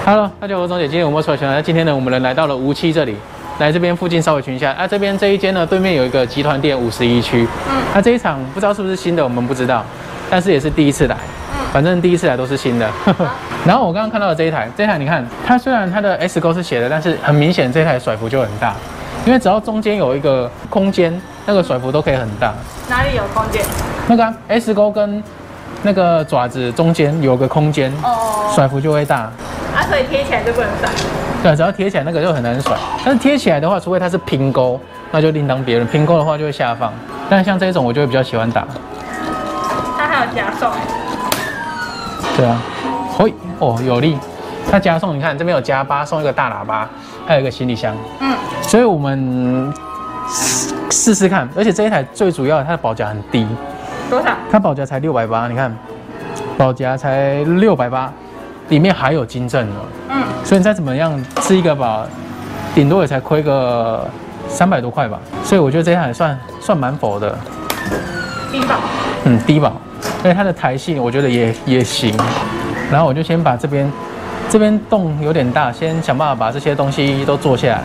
Hello， 大家好，我是钟姐。今天我们所选的，今天呢，我们人来到了无期这里，来这边附近稍微群一下。啊，这边这一间呢，对面有一个集团店51区。那这一场不知道是不是新的，我们不知道，但是也是第一次来。反正第一次来都是新的。然后我刚刚看到的这一台你看，它虽然它的 S 勾是斜的，但是很明显这台甩幅就很大，因为只要中间有一个空间，那个甩幅都可以很大。 哪里有空间？ 那个 S 勾跟那个爪子中间有个空间，甩幅就会大。 啊，所以贴起来就不能甩。 对，只要贴起来那个就很难甩。但是贴起来的话，除非它是平勾，那就另当别论。平勾的话就会下放。但像这种我就会比较喜欢打。 它还有夹送。 对啊，哦有力。它夹送，你看这边有加8送一个大喇叭，还有一个行李箱。所以我们试试看。而且这一台最主要的它的保夹很低。 多少？ 它保夹才680，你看，保夹才680。里面还有金正呢，所以你再怎么样吃一个吧，顶多也才亏个300多块吧，所以我觉得这一台算蛮佛的， 低保， 低保，而且它的台性我觉得也行，然后我就先把这边洞有点大，先想办法把这些东西都做下来，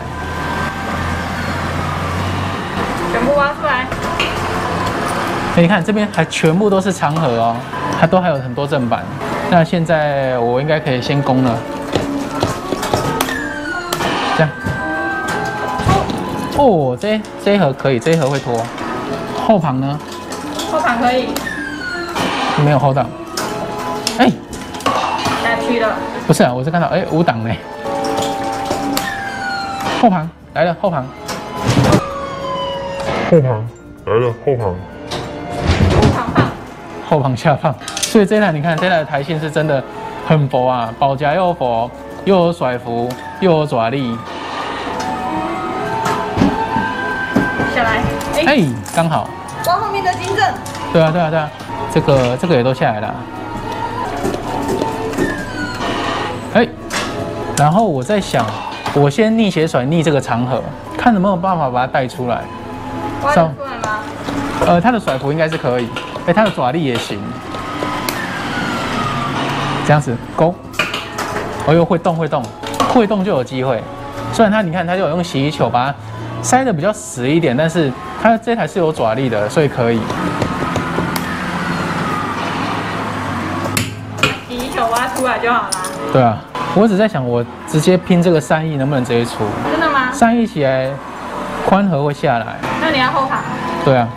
全部挖出来。 你看这边还全部都是长盒哦，它都还有很多正版。那现在我应该可以先攻了，这样。哦，这一盒可以，这一盒会拖。后旁呢？ 后旁可以。 没有后档。哎， 下去了。 不是啊，我是看到5档呢。后旁来了，后旁。 后旁来了，后旁。 后旁放。 后旁下放。所以这台你看，这台的台性是真的很佛啊，保夹又佛，又有甩幅，又有爪力。 下来， 刚好。 挖后面的金正。 对啊，这个也都下来了。然后我在想，我先逆斜甩逆这个长盒，看能不能有办法把它带出来。 挖得出来吗？ 它的甩幅应该是可以，它的爪力也行。这样子勾，会动就有机会。虽然你看它就有用洗衣球把它塞得比较死一点，但是它这台是有爪力的，所以可以。 洗衣球挖出来就好了。 对啊，我只在想，我直接拼这个3亿能不能直接出？ 真的吗 ？3亿起来，宽盒会下来。 那你要后旁？ 对啊，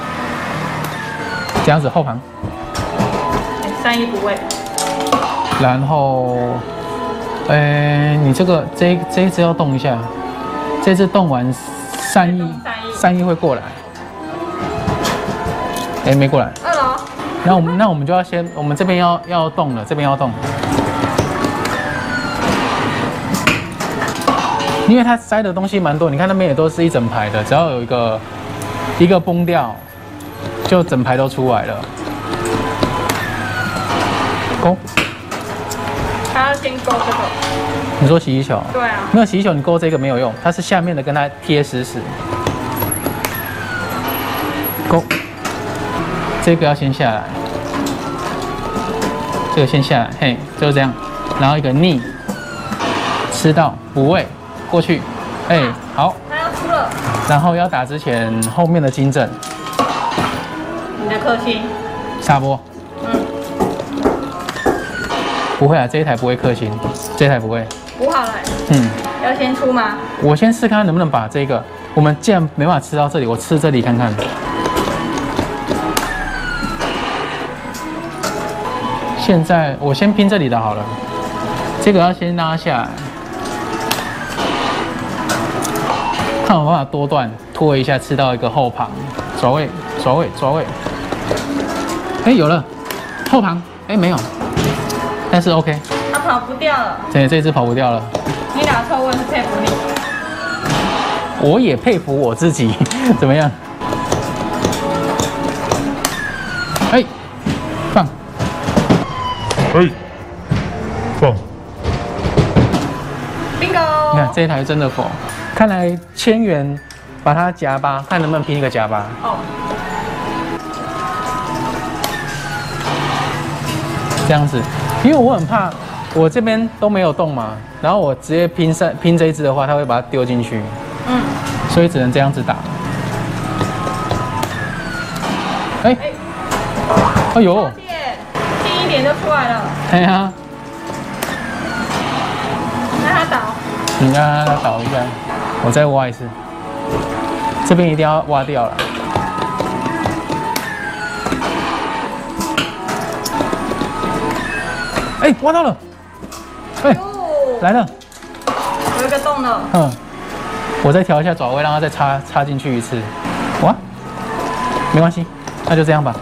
这样子后旁。 3亿不会。 然后，你这一只要动一下，这只动完3亿会过来，没过来。 2楼。 那我们就要先，我们这边要动了，这边要动，因为它塞的东西蛮多，你看那边也都是一整排的，只要有一个崩掉，就整排都出来了。勾。 他要先勾这个。 你说洗衣球？ 对啊。 没有洗衣球，你勾这个没有用，它是下面的跟它贴实。勾，这个要先下来，这个先下来，就是这样，然后一个逆，吃到补位过去，好。 它要出了。 然后要打之前后面的金正。 你的克星。 下波。不会啊，这一台不会克星，这一台不会。 补好了。要先出吗？ 我先试看能不能把这个，我们既然没办法吃到这里，我吃这里看看。现在我先拼这里的好了，这个要先拉下来，看有办法多段拖一下，吃到一个后旁，爪位，有了，后旁，没有。但是 OK， 它跑不掉了。 对，这只跑不掉了。 你打错，我是佩服你。 我也佩服我自己，怎么样？放。 放。 Bingo！ 你看这一台真的否？看来1000元把它夹8，看能不能拼一个夹8。这样子，因为我很怕我这边都没有动嘛，然后我直接拼这一只的话，它会把它丢进去。嗯，所以只能这样子打。哎，哎呦， 近一点就出来了。 哎呀， 让它倒。 你让它倒一下，我再挖一次。这边一定要挖掉了。哎，挖到了！哎，来了， 有一个洞了。 我再调一下爪位，让它再插进去一次。哇，没关系，那就这样吧。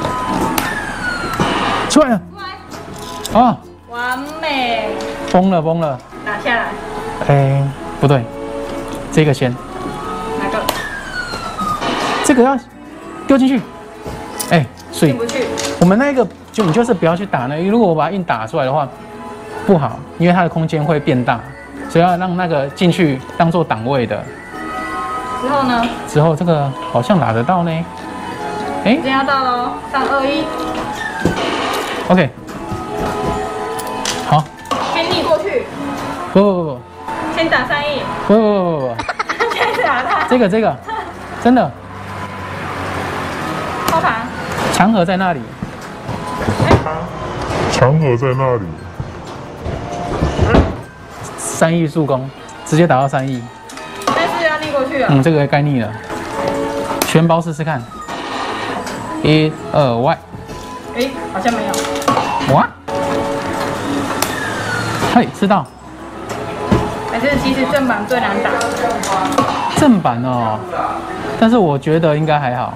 出来了！啊， 完美！ 崩了！ 拿下来。 哎，不对，这个先。 哪个？ 这个要丢进去。哎，所以进不去。 我们那个你就是不要去打那个，如果我把它硬打出来的话，不好，因为它的空间会变大，所以要让那个进去当做挡位的。 之后呢？ 之后这个好像打得到呢。哎， 已经要到了，3、2、1。 OK。好。 先逆过去。 不。 先打3亿。 不。 先打它。 这个，真的。 后盘。 长河在那里。 长河在那里。 3亿助攻，直接打到3亿。 但是要逆过去了。 这个该逆了。全包试试看。1、2、Y。 哎，好像没有。 哇！嘿，吃到。 还是其实正版最难打。 正版哦，但是我觉得应该还好。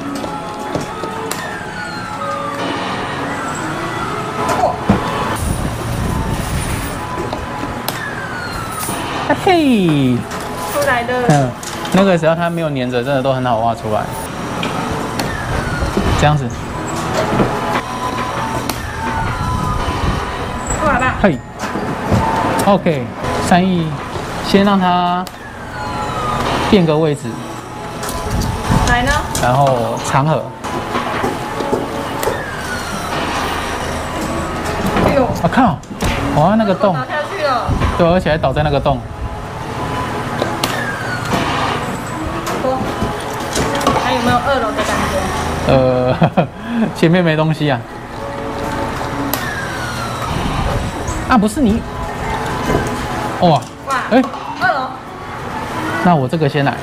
嘿， 出来的。 那个只要它没有粘着，真的都很好挖出来。这样子。 出来吧。 嘿 ，OK， 3亿，先让它变个位置。 来呢？ 然后长河。 哎呦！ 我靠！哇，那个洞。 倒下去了。 对，而且还倒在那个洞。 还有没有2楼的感觉？前面没东西啊。啊，不是你。哇！哎 ，2楼。 那我这个先来。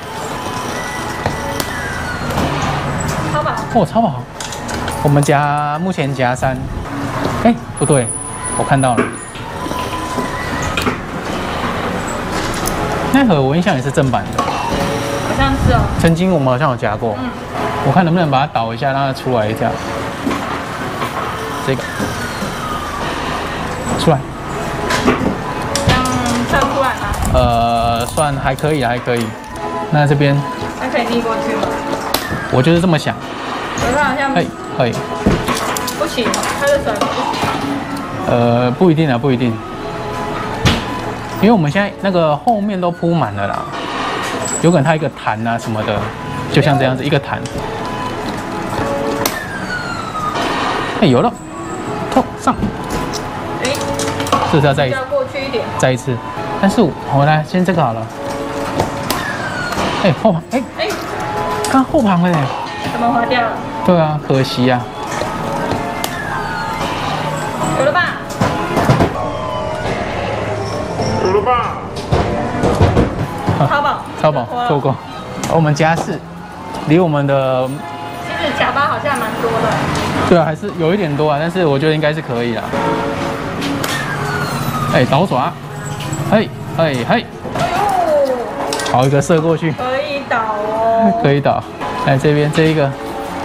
超宝。 哦，超宝。我们目前夹3。哎，不对，我看到了。那盒我印象也是正版的， 好像是哦。 曾经我们好像有夹过，我看能不能把它倒一下，让它出来一下。这个出来， 这样算出来吗？ 算还可以，还可以。那这边那可以逆过去吗？ 我就是这么想。 可是好像可以。 不行，它的水不行。 不一定啊，不一定。因为我们现在那个后面都铺满了啦，有可能它一个弹啊什么的，就像这样子一个弹。哎，有了，上。 哎， 是不是要再要过去一点？ 再一次。但是我来先这个好了。哎，后旁，哎，刚后旁了哎。 怎么滑掉了？ 对啊，可惜啊。 有了吧？ 有了吧？ 超宝错过。我们夹4，离我们的其实夹8好像蛮多的。 对啊，还是有一点多啊，但是我觉得应该是可以啦。哎，倒爪，嘿。哎呦，好一个射过去， 可以倒哦， 可以倒。来这边这一个，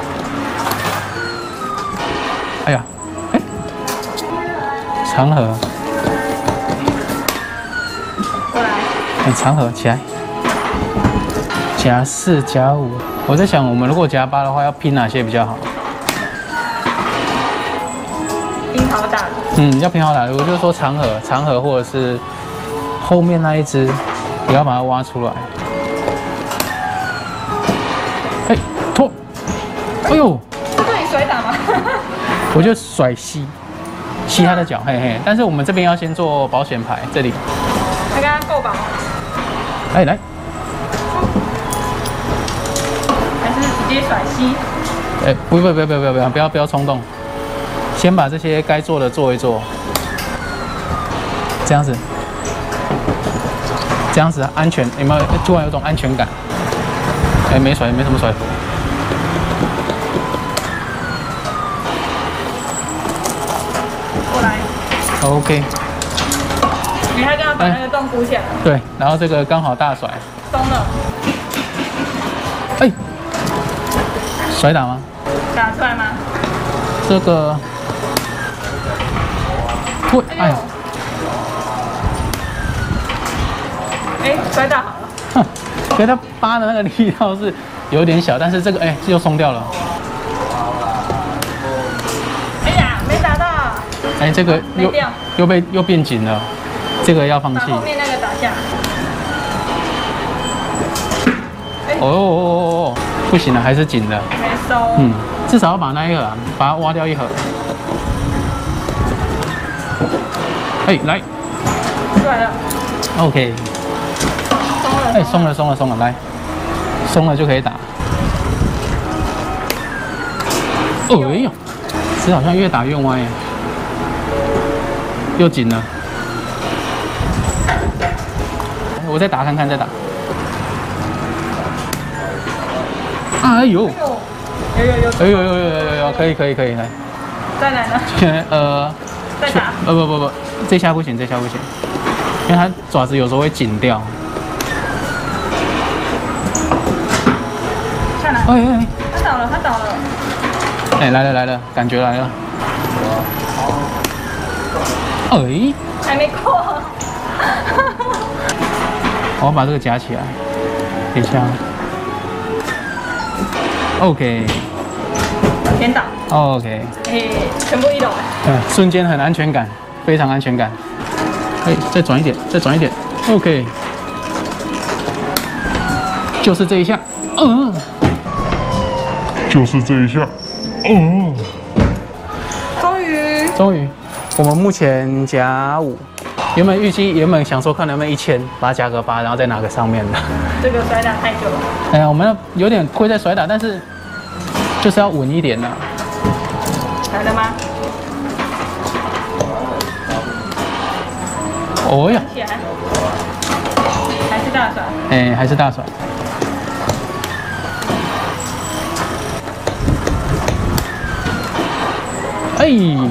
哎呀，哎，长河， 过来， 长河起来，夹4夹5。我在想，我们如果夹8的话，要拼哪些比较好？ 拼好打。 要拼好打。我就说长河或者是后面那一只，也要把它挖出来。哎，拖！哎呦！ 这对你甩打吗？ 我就甩吸。 吸它的脚，嘿嘿。但是我们这边要先做保险牌，这里。 它刚刚够薄， 哎，来， 还是直接甩吸？ 哎，不要冲动，先把这些该做的做一做，这样子安全，有没有？突然有种安全感。哎，没什么甩头。 过来。 OK。 你还刚刚把那个洞鼓起来。 对，然后这个刚好大甩。 松了。 哎，甩打吗？ 打出来吗？ 这个，会，哎呀， 哎，甩打好了。 哼，给它扒的那个力道是有点小，但是这个哎又松掉了。 哎呀，没打到。 哎，这个又变紧了，这个要放弃。 把后面那个打下。 哦，不行了，还是紧的。 没收。 至少要把那一盒把它挖掉一盒。哎，来。 出来了。 OK。 松了。 哎，松了，来，松了就可以打。哦，哎呦，这好像越打越歪，又紧了。我再打看看，再打。哎呦！有，可以，来。 再来呢？再打。 不，这下不行，因为它爪子有时候会紧掉。 下来。 哎， 它倒了。 哎，来了，感觉来了。哎， 还没过。 我把这个夹起来，等一下。OK。 先打。 OK。 哎，全部一楼。 瞬间很安全感，非常安全感。哎，再转一点。OK。就是这一下。 就是这一下。 终于，我们目前夹5。原本想说看能不能1000，把它加个8，然后再拿个上面的。 这个甩打太久了。 哎呀，我们有点亏在甩打，但是就是要稳一点的。 来了吗？ 哦呀！ 起来。还是大甩。 哎，还是大甩。哎。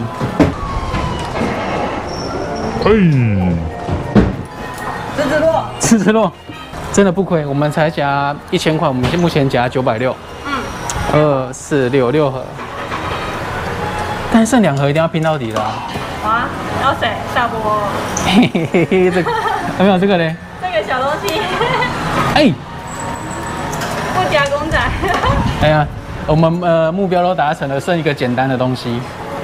狮子落，真的不亏。我们才夹1000块，我们目前夹960。2、4、6盒，但剩2盒一定要拼到底的。 啊？要谁？大波。 嘿，这个有没有这个嘞？ 这个小东西。 哎， 不夹公仔。 哎呀，我们目标都达成了，剩一个简单的东西。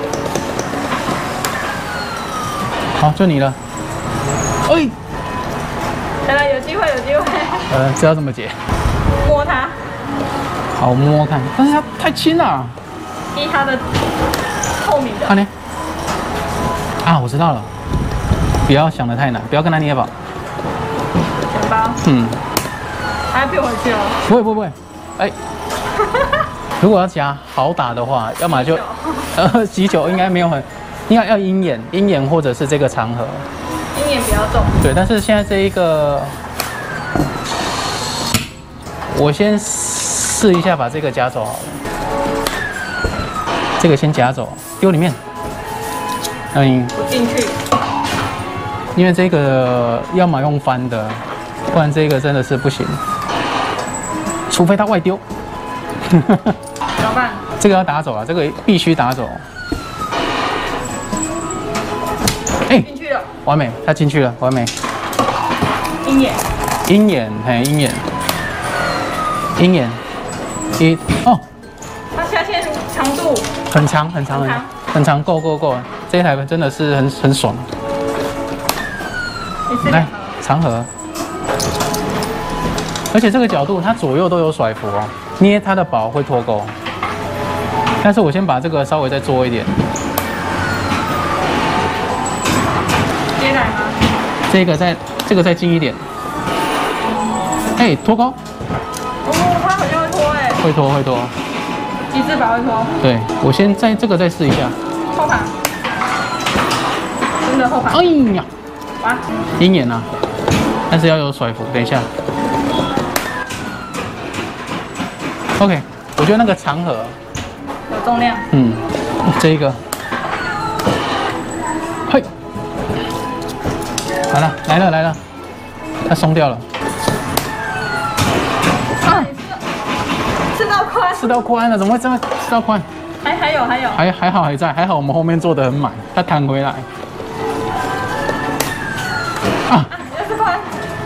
好，就你了。哎。 来，有机会。 知道怎么解？ 摸它。 好，我摸摸看，但是它太轻了。 依它的透明的。 看呢？啊，我知道了，不要想得太难，不要跟它捏吧。 钱包。还要骗回去哦。 不会。哎，如果要夹好打的话，要么就喜酒应该没有很，要鹰眼或者是这个长盒。 鹰眼比较重。 对，但是现在这一个，我先试一下把这个夹走好了。这个先夹走，丢里面。不进去。 因为这个要么用翻的，不然这个真的是不行。除非他外丢。 怎么办？ 这个要打走啊，这个必须打走。哎， 进去了。 完美，他进去了，完美。 鹰眼。 鹰眼。哦。 它下线长度很长，够。这一台真的是很爽。来，长盒。而且这个角度，它左右都有甩幅哦，捏它的薄会脱钩。但是我先把这个稍微再做一点。 这个再近一点。哎，脱钩。 哦，它好像会脱哎。 会脱。 一字把会脱。 对，我先在这个再试一下。 后盘。真的后盘。 哎呀， 哇， 鹰眼啊，但是要有甩幅。等一下。OK， 我觉得那个长盒有重量。 嗯，这一个。嘿，好了，来了，它松掉了。啊，吃到宽了，怎么会这么吃到宽？ 还有， 还好还在，还好我们后面做得很满，它弹回来。啊， 又是宽。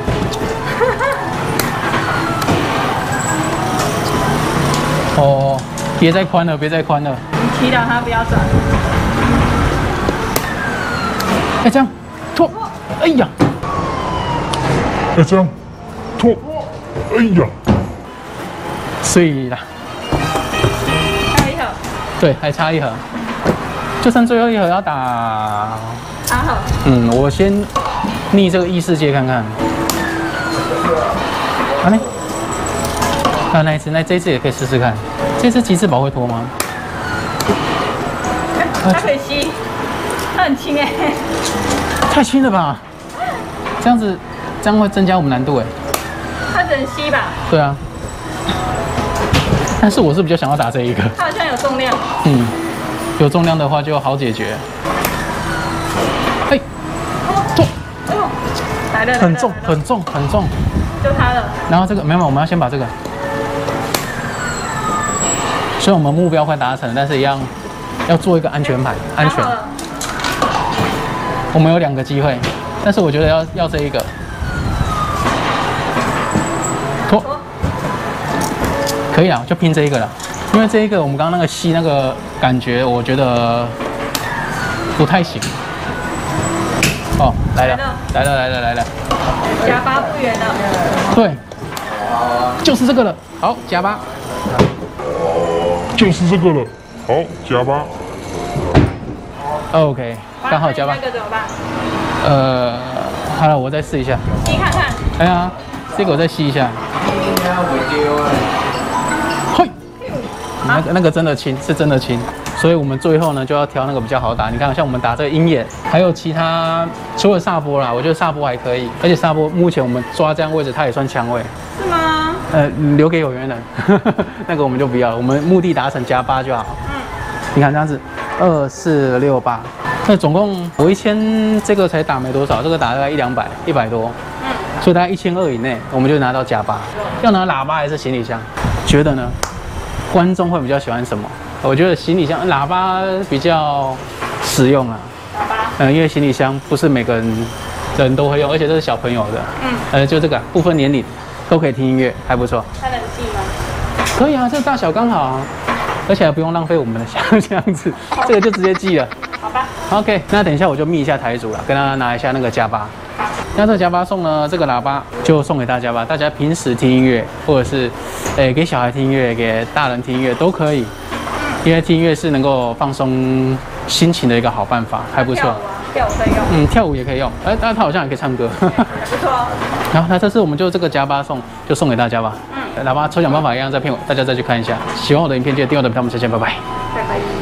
哦，别再宽了。你祈祷它不要转。 哎，这样脱，哎呀， 哎，这样脱，哎呀， 碎了。 还有一盒。 对，还差一盒，就剩最后一盒要打。 3盒。 嗯，我先逆这个异世界看看。好嘞。那这一次也可以试试看。这次极致宝会脱吗？ 它可以吸，它很轻哎。 太轻了吧？这样会增加我们难度哎。 它只能吸吧？ 对啊。但是我是比较想要打这一个。 它好像有重量。 嗯，有重量的话就好解决。嘿，脱。 哎呦，来了。 很重。 就它了。 然后这个没有，我们要先把这个。虽然我们目标快达成了，但是一样要做一个安全牌，安全。我们有2个机会，但是我觉得要这一个脱，可以啊，就拼这一个了。因为这一个我们刚刚那个吸那个感觉，我觉得不太行。哦，来了。 夹8不圆的。 对，就是这个了。好，夹8。 就是这个了。好，加8。 OK， 刚好加8。 那个怎么办？ 好了，我再试一下。 吸看看。 哎呀，这个我再吸一下。嘿，那个真的轻，是真的轻。所以我们最后呢就要挑那个比较好打。你看，像我们打这个鹰眼，还有其他除了萨波啦，我觉得萨波还可以，而且萨波目前我们抓这样位置，它也算枪位。 是吗？ 留给有缘人，那个我们就不要了，我们目的达成加8就好。嗯，你看这样子，2、4、6、8，那总共我1000这个才打没多少，这个打大概100-200，100多，嗯，所以大概1200以内，我们就拿到加8。要拿喇叭还是行李箱？觉得呢？观众会比较喜欢什么？我觉得行李箱、喇叭比较实用啊。 喇叭？ 因为行李箱不是每个人都会用，而且这是小朋友的，就这个不分年龄。都可以听音乐，还不错。 它能系吗？ 可以啊，这个大小刚好啊，而且还不用浪费我们的箱这样子，这个就直接寄了。 好吧。 OK， 那等一下我就密一下台主了，跟他拿一下那个加8。那这个加8送呢，这个喇叭就送给大家吧。大家平时听音乐，或者是给小孩听音乐，给大人听音乐都可以，因为听音乐是能够放松心情的一个好办法，还不错。 跳舞可以用。 嗯，跳舞也可以用。但他好像也可以唱歌。 还不错。 好，那这次我们就这个加8送给大家吧。喇叭抽奖方法一样，大家再去看一下。喜欢我的影片，记得订阅我的频道，我们下期见，拜拜。 拜拜。